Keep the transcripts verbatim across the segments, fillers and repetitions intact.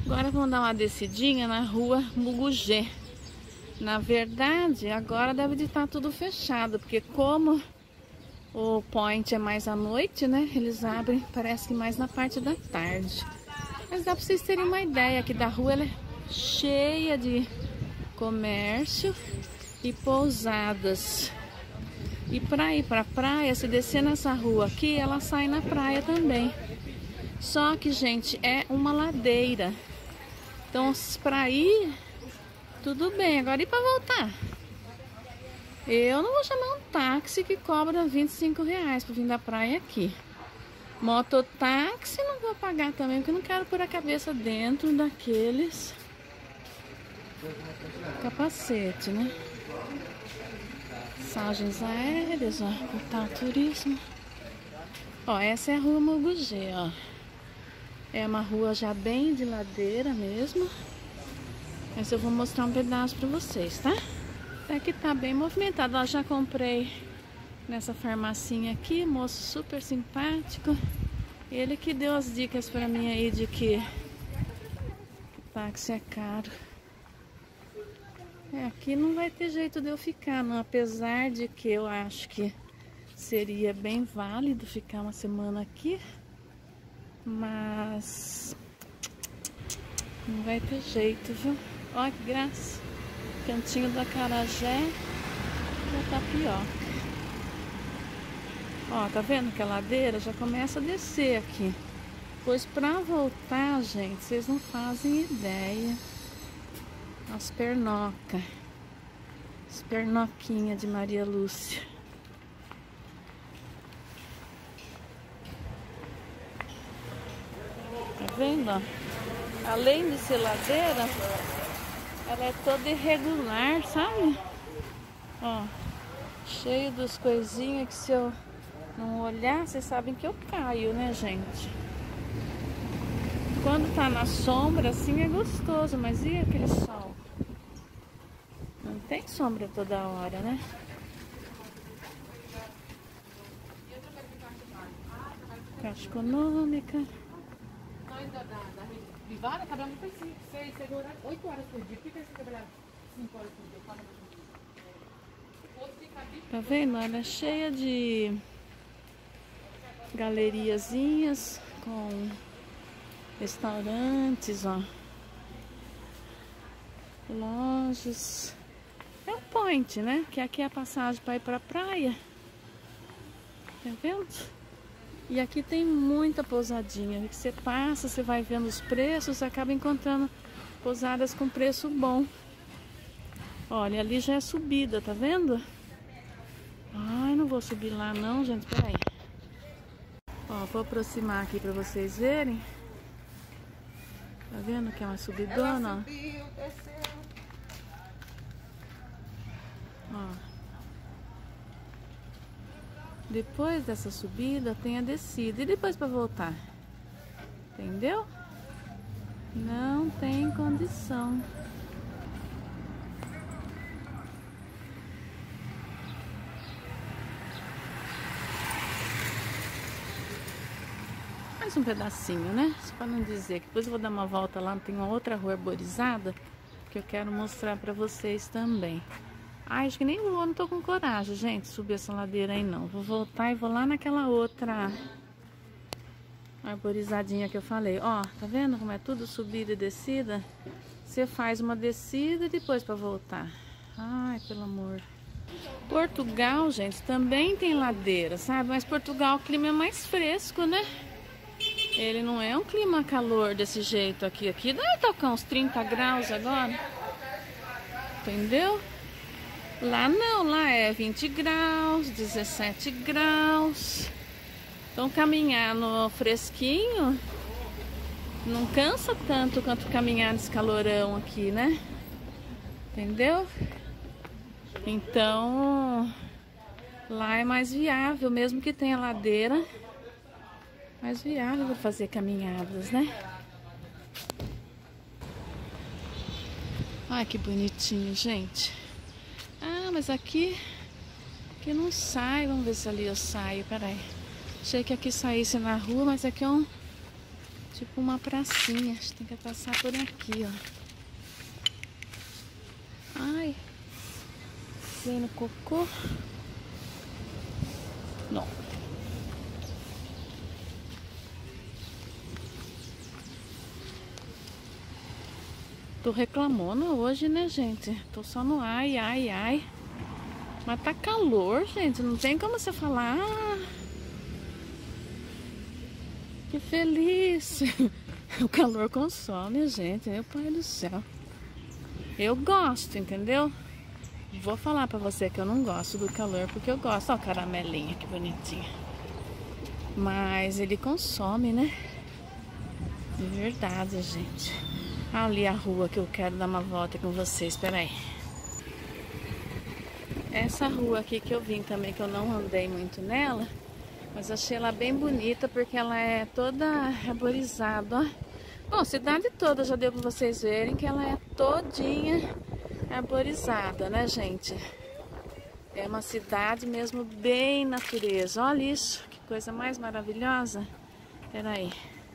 Agora vamos dar uma descidinha na rua Mugugê. Na verdade, agora deve de estar tudo fechado, porque como o point é mais à noite, né? Eles abrem, parece que mais na parte da tarde. Mas dá para vocês terem uma ideia aqui da rua, ela é cheia de comércio e pousadas. E para ir para a praia, se descer nessa rua aqui, ela sai na praia também. Só que, gente, é uma ladeira. Então, para ir, tudo bem. Agora, e para voltar? Eu não vou chamar um táxi que cobra vinte e cinco reais para vir da praia aqui. Mototáxi não vou pagar também, porque eu não quero pôr a cabeça dentro daqueles capacete, né? Passagens aéreas, ó, portal turismo. Ó, essa é a rua Mugugê, ó. É uma rua já bem de ladeira mesmo. Mas eu vou mostrar um pedaço pra vocês, tá? Até que tá bem movimentado. Ó, já comprei nessa farmacinha aqui, moço super simpático. Ele que deu as dicas pra mim aí de que o táxi é caro. É, aqui não vai ter jeito de eu ficar, não. Apesar de que eu acho que seria bem válido ficar uma semana aqui. Mas não vai ter jeito, viu? Olha que graça. Cantinho do acarajé e a tapioca. Ó, tá vendo que a ladeira já começa a descer aqui. Pois pra voltar, gente, vocês não fazem ideia. As pernocas. As pernoquinhas de Maria Lúcia. Tá vendo, ó? Além de ser ladeira, ela é toda irregular, sabe? Ó, cheio dos coisinhas que se eu não olhar, vocês sabem que eu caio, né, gente? Quando tá na sombra, assim, é gostoso, mas e aquele sol? Não tem sombra toda hora, né? Caixa econômica. Nós da, da, da privada, cada um faz cinco, seis, seis horas, oito horas por dia. Por que você trabalha cinco horas por dia? Quatro horas por dia? Tá vendo? Ela é cheia de galeriazinhas com restaurantes, ó. Lojas. É o point, né? Que aqui é a passagem para ir pra praia. Tá vendo? E aqui tem muita pousadinha. Que você passa, você vai vendo os preços, você acaba encontrando pousadas com preço bom. Olha, ali já é subida, tá vendo? Ai, não vou subir lá não, gente. Peraí. Ó, vou aproximar aqui pra vocês verem. Tá vendo que é uma subidona, ó? Ó. Depois dessa subida tem a descida. E depois para voltar? Entendeu? Não tem condição. Mais um pedacinho, né? Só para não dizer que depois eu vou dar uma volta lá. Tem uma outra rua arborizada que eu quero mostrar para vocês também. Ai, acho que nem vou, não tô com coragem, gente, subir essa ladeira aí não. Vou voltar e vou lá naquela outra arborizadinha que eu falei. Ó, tá vendo como é tudo subida e descida? Você faz uma descida e depois pra voltar. Ai, pelo amor. Portugal, gente, também tem ladeira, sabe? Mas Portugal o clima é mais fresco, né? Ele não é um clima calor desse jeito aqui. Aqui deve tocar uns trinta graus agora. Entendeu? Lá não, lá é vinte graus, dezessete graus. Então caminhar no fresquinho não cansa tanto quanto caminhar nesse calorão aqui, né? Entendeu? Então lá é mais viável, mesmo que tenha ladeira, mais viável para fazer caminhadas, né? Ai, que bonitinho, gente. Ah, mas aqui, aqui não sai. Vamos ver se ali eu saio. Peraí. Achei que aqui saísse na rua, mas aqui é um, Tipo uma pracinha. A gente tem que passar por aqui, ó. Ai. Vem no cocô. Não. Tô reclamando hoje, né, gente? Tô só no ai, ai, ai. Mas tá calor, gente. Não tem como você falar. Ah, que feliz. O calor consome, gente. Meu pai do céu. Eu gosto, entendeu? Vou falar pra você que eu não gosto do calor, porque eu gosto. Ó, o caramelinho, que bonitinho. Mas ele consome, né? De verdade, gente. Ali a rua que eu quero dar uma volta com vocês. Espera aí. Essa rua aqui que eu vim também, que eu não andei muito nela, mas achei ela bem bonita porque ela é toda arborizada, ó. Bom, a cidade toda já deu pra vocês verem que ela é todinha arborizada, né, gente? É uma cidade mesmo bem natureza. Olha isso, que coisa mais maravilhosa. Espera aí.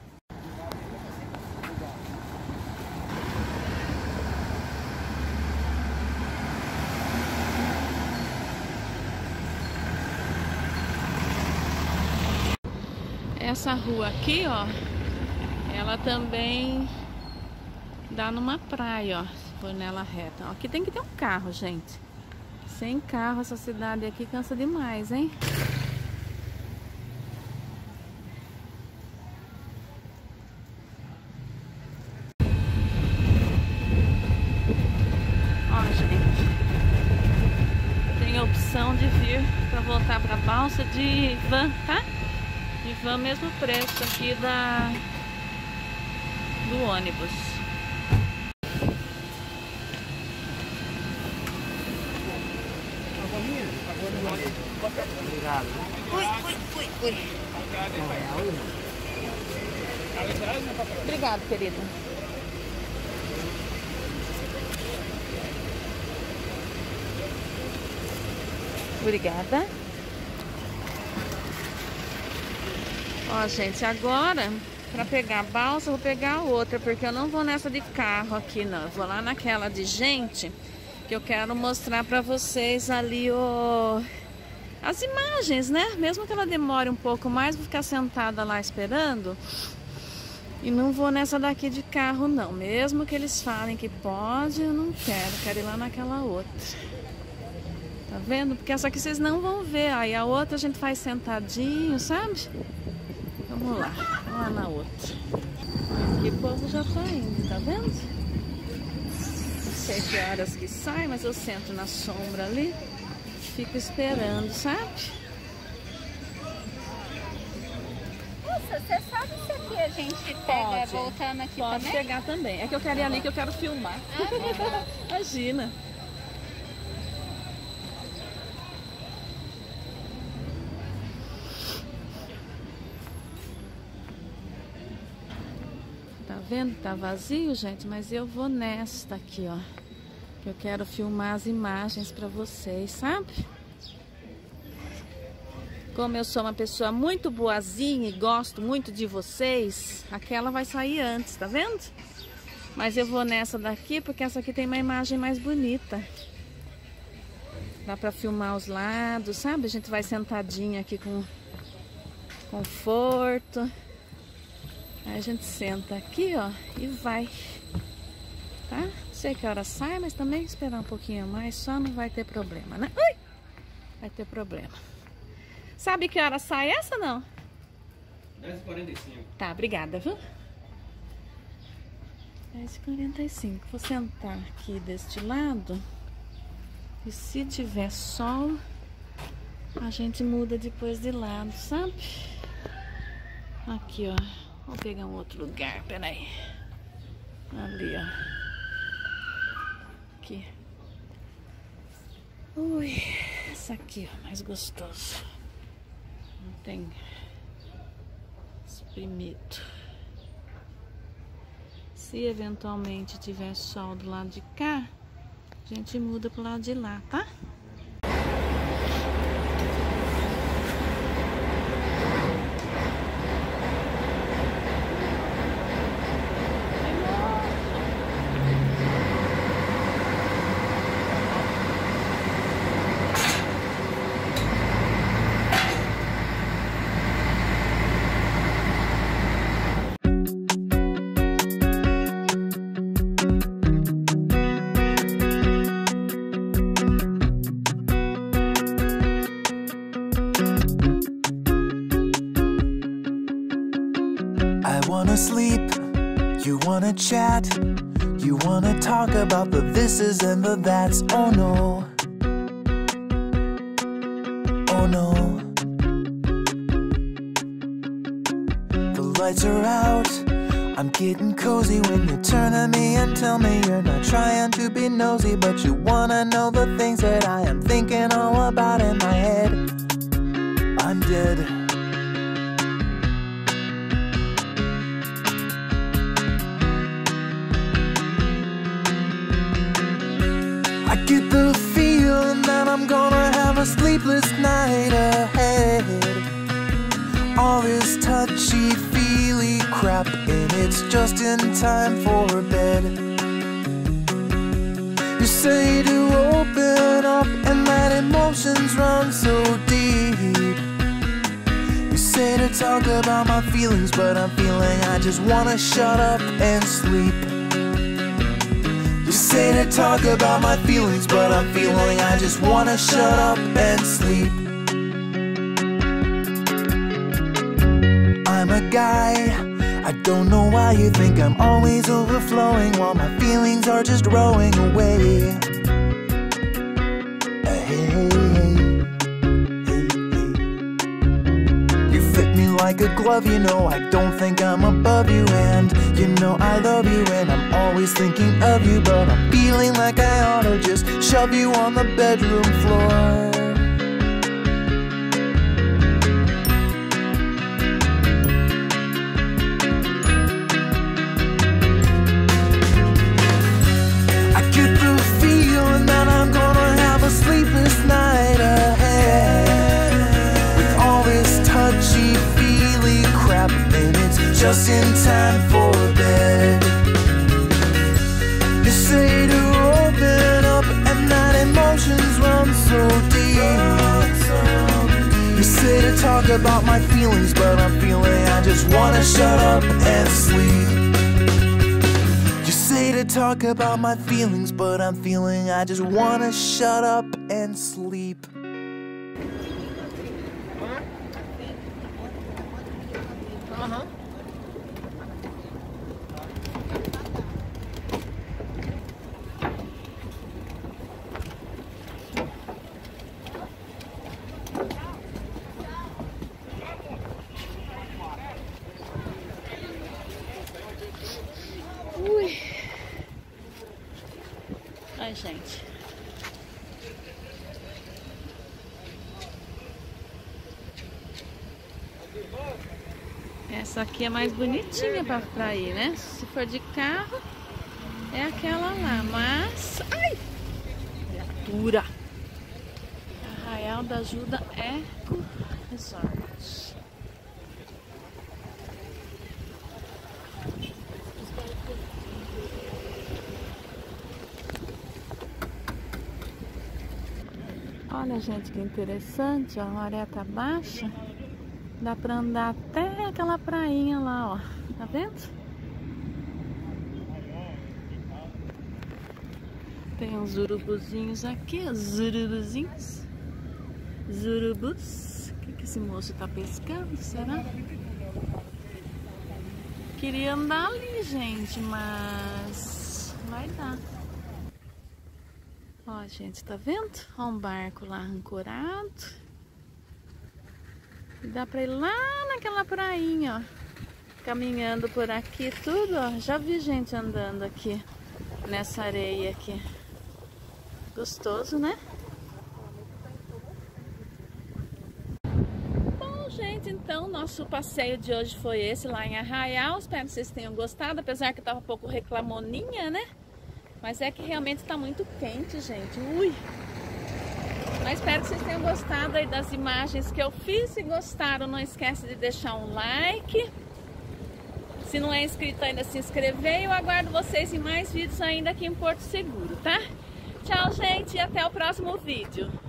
Essa rua aqui, ó, ela também dá numa praia, ó, se for nela reta. Ó, aqui tem que ter um carro, gente. Sem carro, essa cidade aqui cansa demais, hein? Ó, gente, tem a opção de vir para voltar para a balsa de van, tá? De van, mesmo preço aqui da do ônibus. Obrigado. Ui, ui, ui, ui. Obrigado, querida. Obrigada. Ó, gente, agora para pegar a balsa eu vou pegar a outra, porque eu não vou nessa de carro aqui, não. Eu vou lá naquela de gente, que eu quero mostrar para vocês ali o... as imagens, né? Mesmo que ela demore um pouco mais, vou ficar sentada lá esperando. E não vou nessa daqui de carro, não. Mesmo que eles falem que pode, eu não quero. Quero ir lá naquela outra. Tá vendo? Porque essa aqui vocês não vão ver. Aí a outra a gente faz sentadinho, sabe? Vamos lá. Vamos lá na outra. Aqui o povo já tá indo, tá vendo? Não sei que horas que sai, mas eu sento na sombra ali. Fico esperando, sabe? Nossa, você sabe se aqui a gente pega Pode. voltando aqui Pode também? pegar também. É que eu quero ir ali que eu quero filmar. Imagina. Tá vendo? Tá vazio, gente, mas eu vou nesta aqui, ó. Que eu quero filmar as imagens pra vocês, sabe? Como eu sou uma pessoa muito boazinha e gosto muito de vocês, aquela vai sair antes, tá vendo? Mas eu vou nessa daqui porque essa aqui tem uma imagem mais bonita. Dá pra filmar os lados, sabe? A gente vai sentadinha aqui com conforto. Aí a gente senta aqui, ó, e vai, tá? Não sei que hora sai, mas também esperar um pouquinho mais, só não vai ter problema, né? Ui! Vai ter problema. Sabe que hora sai essa, não? dez e quarenta e cinco. Tá, obrigada, viu? dez e quarenta e cinco. Vou sentar aqui deste lado. E se tiver sol, a gente muda depois de lado, sabe? Aqui, ó. Vou pegar um outro lugar, peraí. Ali, ó. Aqui. Ui, essa aqui, ó, mais gostoso. Não tem espremido. Se eventualmente tiver sol do lado de cá, a gente muda pro lado de lá, tá? sleep, you wanna chat, you wanna talk about the thises and the that's. Oh no, oh no. The lights are out, I'm getting cozy when you turn to me and tell me you're not trying to be nosy, but you wanna know the things that I am thinking all about in my head. I'm dead. I get the feeling that I'm gonna have a sleepless night ahead. All this touchy-feely crap, and it's just in time for bed. You say to open up and let emotions run so deep. You say to talk about my feelings, but I'm feeling I just wanna shut up and sleep. You say to talk about my feelings, but I'm feeling I just wanna shut up and sleep. I'm a guy, I don't know why you think I'm always overflowing while my feelings are just rowing away. Hey, hey, hey, hey, hey. You fit me like a glove, you know I don't think I'm above you, and you know I love you and I'm always thinking of you, but I'm feeling like I ought to just shove you on the bedroom floor. Sleepless night ahead with all this touchy-feely crap, and it's just in time for bed. You say to open up and that emotions run so deep. You say to talk about my feelings, but I'm feeling I just wanna shut up and sleep. You say to talk about my feelings, but I'm feeling I just wanna shut up and sleep. Uh-huh. Ui. Ai, gente. Essa aqui é mais bonitinha pra, pra ir, né? Se for de carro, é aquela lá, mas... Ai! Criatura! Arraial da Ajuda Eco Resort. Olha, gente, que interessante, ó, a maré tá baixa. Dá pra andar até aquela prainha lá, ó. Tá vendo? Tem uns urubuzinhos aqui, os urubuzinhos. Os urubus. O que, que esse moço tá pescando, será? Queria andar ali, gente, mas vai dar. Ó, gente, tá vendo? Ó, um barco lá ancorado. E dá pra ir lá naquela prainha, ó. Caminhando por aqui tudo, ó. Já vi gente andando aqui nessa areia aqui. Gostoso, né? Bom, gente, então nosso passeio de hoje foi esse lá em Arraial. Espero que vocês tenham gostado, apesar que tava um pouco reclamoninha, né? Mas é que realmente tá muito quente, gente. Ui! Mas espero que vocês tenham gostado aí das imagens que eu fiz. Se gostaram, não esquece de deixar um like. Se não é inscrito ainda, se inscrever. Eu aguardo vocês em mais vídeos ainda aqui em Porto Seguro, tá? Tchau, gente, e até o próximo vídeo.